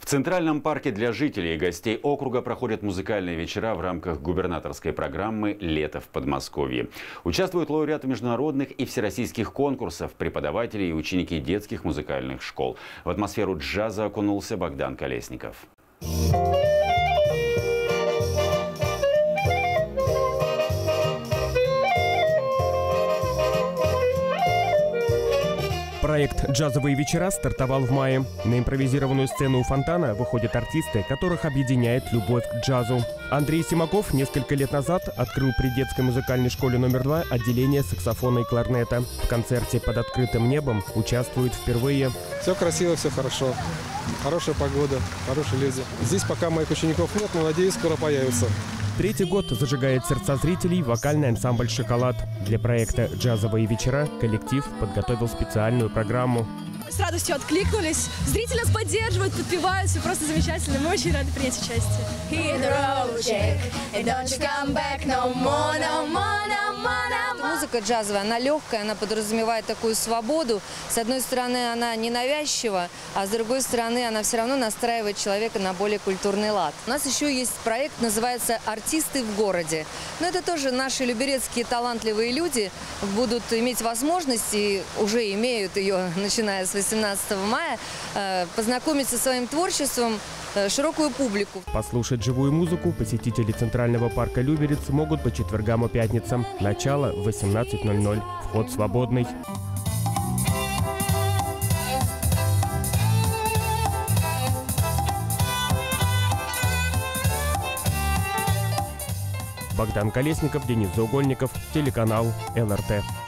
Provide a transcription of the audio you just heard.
В Центральном парке для жителей и гостей округа проходят музыкальные вечера в рамках губернаторской программы «Лето в Подмосковье». Участвуют лауреаты международных и всероссийских конкурсов, преподаватели и ученики детских музыкальных школ. В атмосферу джаза окунулся Богдан Колесников. Проект «Джазовые вечера» стартовал в мае. На импровизированную сцену у фонтана выходят артисты, которых объединяет любовь к джазу. Андрей Симаков несколько лет назад открыл при детской музыкальной школе номер 2 отделение саксофона и кларнета. В концерте «Под открытым небом» участвует впервые. Все красиво, все хорошо. Хорошая погода, хорошие люди. Здесь пока моих учеников нет, но, надеюсь, скоро появятся. Третий год зажигает сердца зрителей вокальный ансамбль «Шоколад». Для проекта «Джазовые вечера» коллектив подготовил специальную программу. С радостью откликнулись. Зрители нас поддерживают, подпевают. Все просто замечательно. Мы очень рады принять участие. Музыка джазовая, она легкая, она подразумевает такую свободу. С одной стороны, она ненавязчива, а с другой стороны, она все равно настраивает человека на более культурный лад. У нас еще есть проект, называется «Артисты в городе». Но это тоже наши люберецкие талантливые люди будут иметь возможность, и уже имеют ее, начиная с 18 мая, познакомиться со своим творчеством широкую публику. Послушать живую музыку посетители Центрального парка Люберец могут по четвергам и пятницам. Начало в 18:00. Вход свободный. Богдан Колесников, Денис Заугольников, телеканал ЛРТ.